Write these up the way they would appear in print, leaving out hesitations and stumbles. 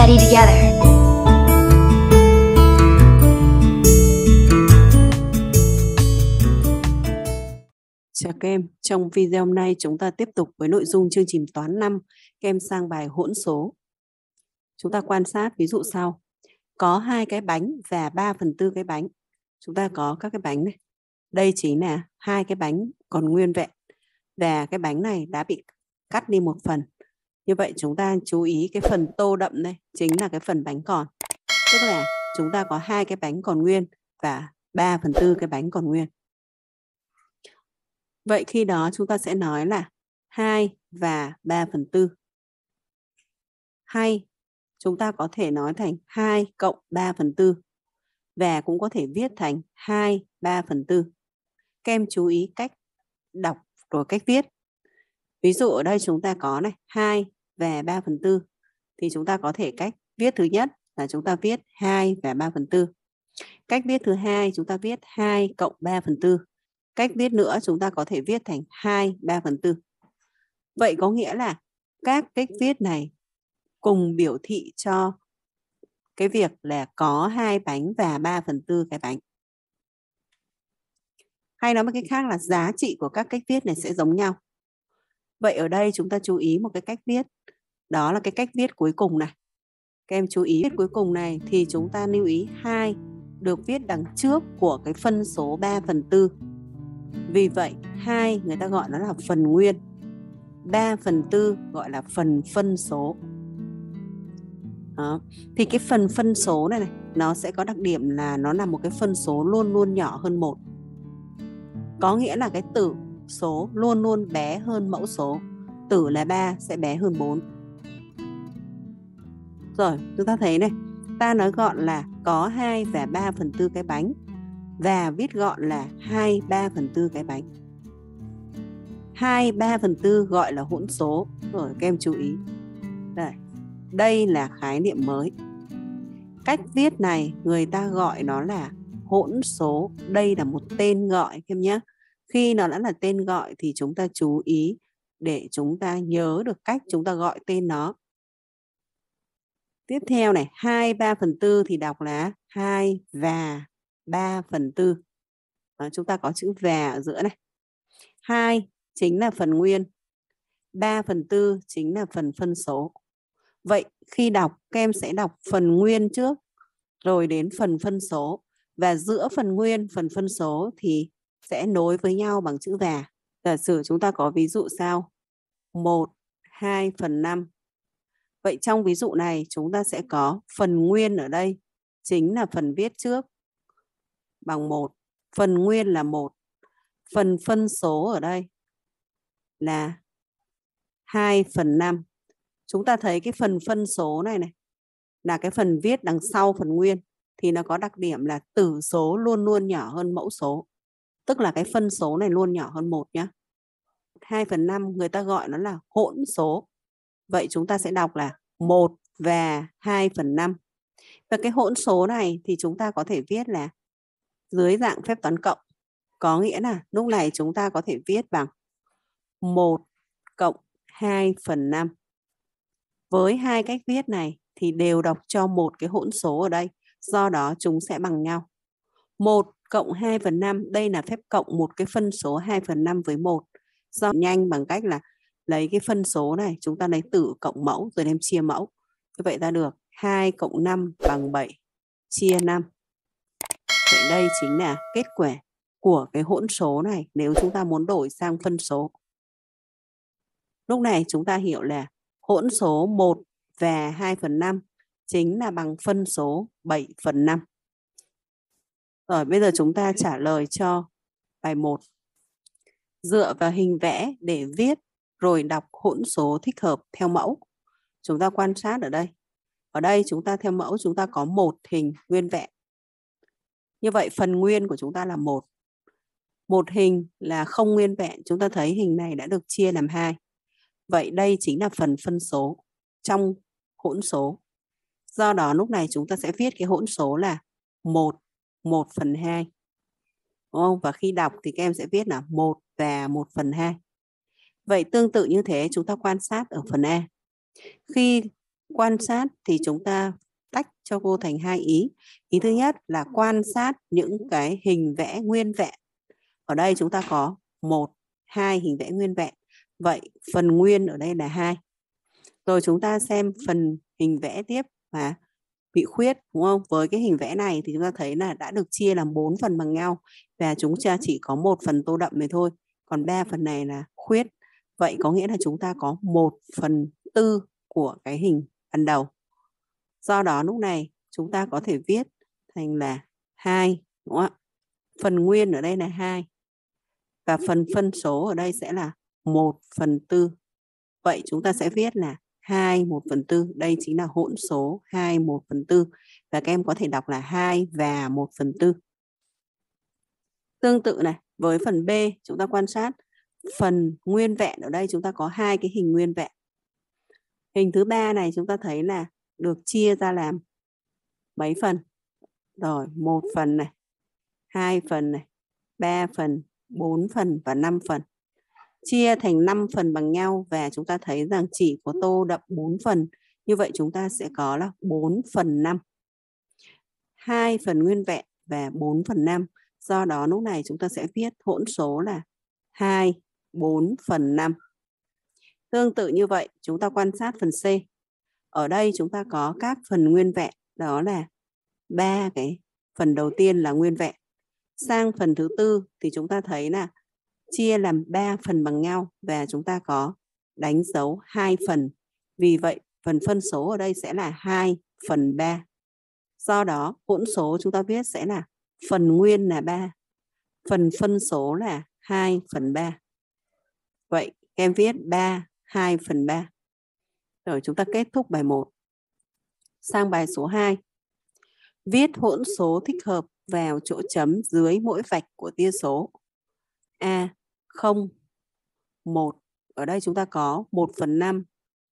study together. Chào các em, trong video hôm nay chúng ta tiếp tục với nội dung chương trình toán 5, các em sang bài hỗn số. Chúng ta quan sát ví dụ sau. Có 2 cái bánh và 3/4 cái bánh. Chúng ta có các cái bánh này. Đây chính là 2 cái bánh còn nguyên vẹn. Và cái bánh này đã bị cắt đi một phần. Như vậy chúng ta chú ý cái phần tô đậm đây chính là cái phần bánh còn. Tức là chúng ta có 2 cái bánh còn nguyên và 3/4 cái bánh còn nguyên. Vậy khi đó chúng ta sẽ nói là 2 và 3/4. Hay chúng ta có thể nói thành 2 cộng 3/4 và cũng có thể viết thành 2 3/4. Các em chú ý cách đọc rồi cách viết. Ví dụ ở đây chúng ta có này 2 và 3/4 thì chúng ta có thể cách viết thứ nhất là chúng ta viết 2 và 3/4. Cách viết thứ hai chúng ta viết 2 cộng 3/4. Cách viết nữa chúng ta có thể viết thành 2 3/4. Vậy có nghĩa là các cách viết này cùng biểu thị cho cái việc là có 2 bánh và 3/4 cái bánh. Hay nói một cách khác là giá trị của các cách viết này sẽ giống nhau. Vậy ở đây chúng ta chú ý một cái cách viết. Đó là cái cách viết cuối cùng này. Các em chú ý viết cuối cùng này thì chúng ta lưu ý 2 được viết đằng trước của cái phân số 3/4. Vì vậy 2 người ta gọi nó là phần nguyên, 3/4 gọi là phần phân số. Đó. Thì cái phần phân số này nó sẽ có đặc điểm là nó là một cái phân số luôn luôn nhỏ hơn 1. Có nghĩa là cái tử số luôn luôn bé hơn mẫu số. Tử là 3 sẽ bé hơn 4. Rồi chúng ta thấy này, ta nói gọn là có 2 và 3/4 cái bánh và viết gọn là 2 3/4 cái bánh. 2 3/4 gọi là hỗn số. Rồi các em chú ý. Đây là khái niệm mới. Cách viết này người ta gọi nó là hỗn số. Đây là một tên gọi các em nhé. Khi nó đã là tên gọi thì chúng ta chú ý để chúng ta nhớ được cách chúng ta gọi tên nó. Tiếp theo này, 2 3/4 thì đọc là 2 và 3/4. Chúng ta có chữ và ở giữa này. 2 chính là phần nguyên, 3/4 chính là phần phân số. Vậy khi đọc, các em sẽ đọc phần nguyên trước, rồi đến phần phân số. Và giữa phần nguyên, phần phân số thì sẽ nối với nhau bằng chữ và. Giả sử chúng ta có ví dụ sau. 1, 2/5. Vậy trong ví dụ này chúng ta sẽ có phần nguyên ở đây chính là phần viết trước bằng 1. Phần nguyên là 1. Phần phân số ở đây là 2/5. Chúng ta thấy cái phần phân số này là cái phần viết đằng sau phần nguyên thì nó có đặc điểm là tử số luôn luôn nhỏ hơn mẫu số. Tức là cái phân số này luôn nhỏ hơn 1 nhé. 2/5 người ta gọi nó là hỗn số. Vậy chúng ta sẽ đọc là 1 và 2/5. Và cái hỗn số này thì chúng ta có thể viết là dưới dạng phép toán cộng. Có nghĩa là lúc này chúng ta có thể viết bằng 1 cộng 2/5. Với hai cách viết này thì đều đọc cho một cái hỗn số ở đây. Do đó chúng sẽ bằng nhau. 1 cộng 2/5 đây là phép cộng một cái phân số 2/5 với 1. Do nhanh bằng cách là lấy cái phân số này chúng ta lấy tử cộng mẫu rồi đem chia mẫu. Như vậy ta được 2 cộng 5 bằng 7 chia 5. Vậy đây chính là kết quả của cái hỗn số này nếu chúng ta muốn đổi sang phân số. Lúc này chúng ta hiểu là hỗn số 1 và 2/5 chính là bằng phân số 7/5. Rồi bây giờ chúng ta trả lời cho bài 1. Dựa vào hình vẽ để viết rồi đọc hỗn số thích hợp theo mẫu. Chúng ta quan sát ở đây. Ở đây chúng ta theo mẫu chúng ta có một hình nguyên vẹn. Như vậy phần nguyên của chúng ta là 1. Một hình là không nguyên vẹn. Chúng ta thấy hình này đã được chia làm 2. Vậy đây chính là phần phân số trong hỗn số. Do đó lúc này chúng ta sẽ viết cái hỗn số là 1/2. Đúng không? Và khi đọc thì các em sẽ viết là 1 và 1/2. Vậy tương tự như thế chúng ta quan sát ở phần A. Khi Quan sát thì chúng ta tách cho cô thành hai ý. Ý thứ nhất là quan sát những cái hình vẽ nguyên vẹn. Ở đây chúng ta có 1, 2 hình vẽ nguyên vẹn. Vậy phần nguyên ở đây là 2. Rồi chúng ta xem phần hình vẽ tiếp mà bị khuyết, đúng không? Với cái hình vẽ này thì chúng ta thấy là đã được chia làm 4 phần bằng nhau và chúng ta chỉ có 1 phần tô đậm này thôi. Còn 3 phần này là khuyết. Vậy có nghĩa là chúng ta có 1/4 của cái hình ban đầu. Do đó lúc này chúng ta có thể viết thành là 2, đúng không ạ? Phần nguyên ở đây là 2 và phần phân số ở đây sẽ là 1/4. Vậy chúng ta sẽ viết là 2/1/4. Đây chính là hỗn số 2/1/4 và các em có thể đọc là 2 và 1/4. Tương tự này, với phần B chúng ta quan sát phần nguyên vẹn. Ở đây chúng ta có 2 cái hình nguyên vẹn. Hình thứ 3 này chúng ta thấy là được chia ra làm mấy phần? Rồi, 1 phần này, 2 phần này, 3 phần, 4 phần và 5 phần. Chia thành 5 phần bằng nhau và chúng ta thấy rằng chỉ có tô đậm 4 phần. Như vậy chúng ta sẽ có là 4/5. 2 phần nguyên vẹn và 4/5. Do đó lúc này chúng ta sẽ viết hỗn số là 2/4/5. Tương tự như vậy, chúng ta quan sát phần C. Ở đây chúng ta có các phần nguyên vẹn, đó là 3 cái phần đầu tiên là nguyên vẹn. Sang phần thứ tư thì chúng ta thấy là chia làm 3 phần bằng nhau và chúng ta có đánh dấu 2 phần. Vì vậy, phần phân số ở đây sẽ là 2/3. Do đó, hỗn số chúng ta viết sẽ là phần nguyên là 3, phần phân số là 2/3. Vậy, em viết 3, 2/3. Rồi chúng ta kết thúc bài 1. Sang bài số 2. Viết hỗn số thích hợp vào chỗ chấm dưới mỗi vạch của tia số. A, 0, 1. Ở đây chúng ta có 1/5,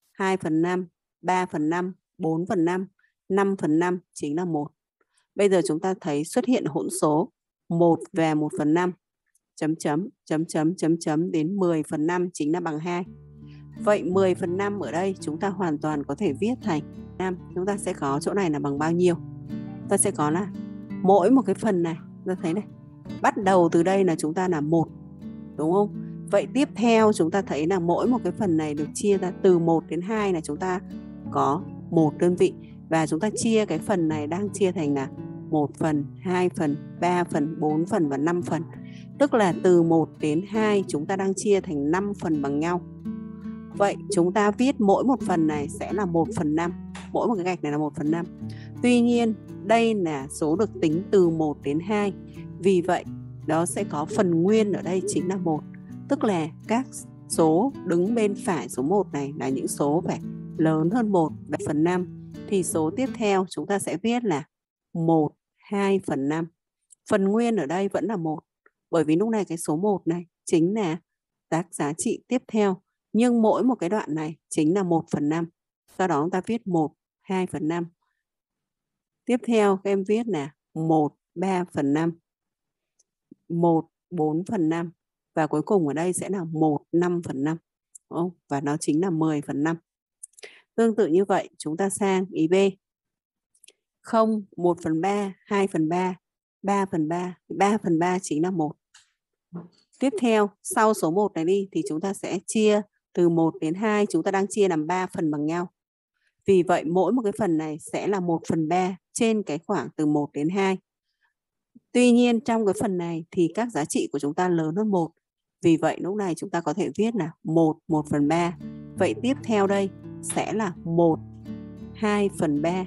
2/5, 3/5, 4/5, 5/5 chính là 1. Bây giờ chúng ta thấy xuất hiện hỗn số 1 và 1/5, chấm chấm, chấm chấm, chấm chấm đến 10/5 chính là bằng 2. Vậy 10/5 ở đây chúng ta hoàn toàn có thể viết thành 5. Chúng ta sẽ có chỗ này là bằng bao nhiêu? Ta sẽ có là mỗi một cái phần này, ta thấy này, bắt đầu từ đây là chúng ta là 1, đúng không? Vậy tiếp theo chúng ta thấy là mỗi một cái phần này được chia ra từ 1 đến 2 là chúng ta có 1 đơn vị. Và chúng ta chia cái phần này đang chia thành là 1 phần, 2 phần, 3 phần, 4 phần và 5 phần. Tức là từ 1 đến 2 chúng ta đang chia thành 5 phần bằng nhau. Vậy chúng ta viết mỗi một phần này sẽ là 1/5. Mỗi một cái gạch này là 1/5. Tuy nhiên đây là số được tính từ 1 đến 2. Vì vậy đó sẽ có phần nguyên ở đây chính là 1. Tức là các số đứng bên phải số 1 này là những số phải lớn hơn 1 và 1/5. Thì số tiếp theo chúng ta sẽ viết là 1, 2/5. Phần nguyên ở đây vẫn là 1. Bởi vì lúc này cái số 1 này chính là các giá trị tiếp theo. Nhưng mỗi một cái đoạn này chính là 1/5. Do đó chúng ta viết 1, 2/5. Tiếp theo các em viết là 1, 3/5. 1, 4/5. Và cuối cùng ở đây sẽ là 1, 5/5. Và nó chính là 10/5. Tương tự như vậy chúng ta sang ý B. 0, 1/3, 2/3, 3/3. 3/3 chính là 1. Tiếp theo sau số 1 này đi thì chúng ta sẽ chia từ 1 đến 2. Chúng ta đang chia làm 3 phần bằng nhau. Vì vậy mỗi một cái phần này sẽ là 1/3 trên cái khoảng từ 1 đến 2. Tuy nhiên trong cái phần này thì các giá trị của chúng ta lớn hơn 1. Vì vậy lúc này chúng ta có thể viết là 1, 1/3. Vậy tiếp theo đây sẽ là 1, 2/3.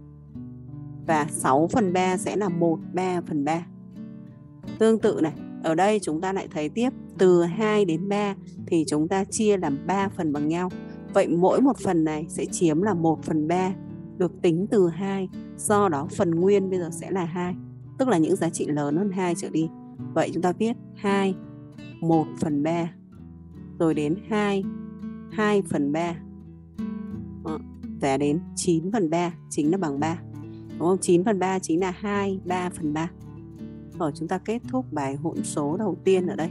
Và 6/3 sẽ là 1, 3/3. Tương tự này, ở đây chúng ta lại thấy tiếp từ 2 đến 3 thì chúng ta chia làm 3 phần bằng nhau. Vậy mỗi một phần này sẽ chiếm là 1/3 được tính từ 2. Do đó phần nguyên bây giờ sẽ là 2. Tức là những giá trị lớn hơn 2 trở đi. Vậy chúng ta viết 2, 1/3. Rồi đến 2, 2/3. Và đến 9/3 chính là bằng 3. Đúng không? 9/3 chính là 2, 3/3. Rồi chúng ta kết thúc bài hỗn số đầu tiên ở đây.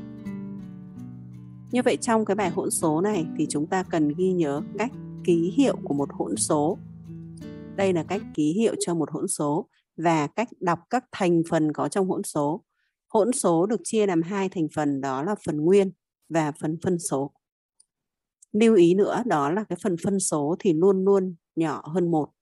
Như vậy trong cái bài hỗn số này thì chúng ta cần ghi nhớ cách ký hiệu của một hỗn số Đây là cách ký hiệu cho một hỗn số và cách đọc các thành phần có trong hỗn số. Hỗn số được chia làm hai thành phần, đó là phần nguyên và phần phân số. Lưu ý nữa đó là cái phần phân số thì luôn luôn nhỏ hơn 1.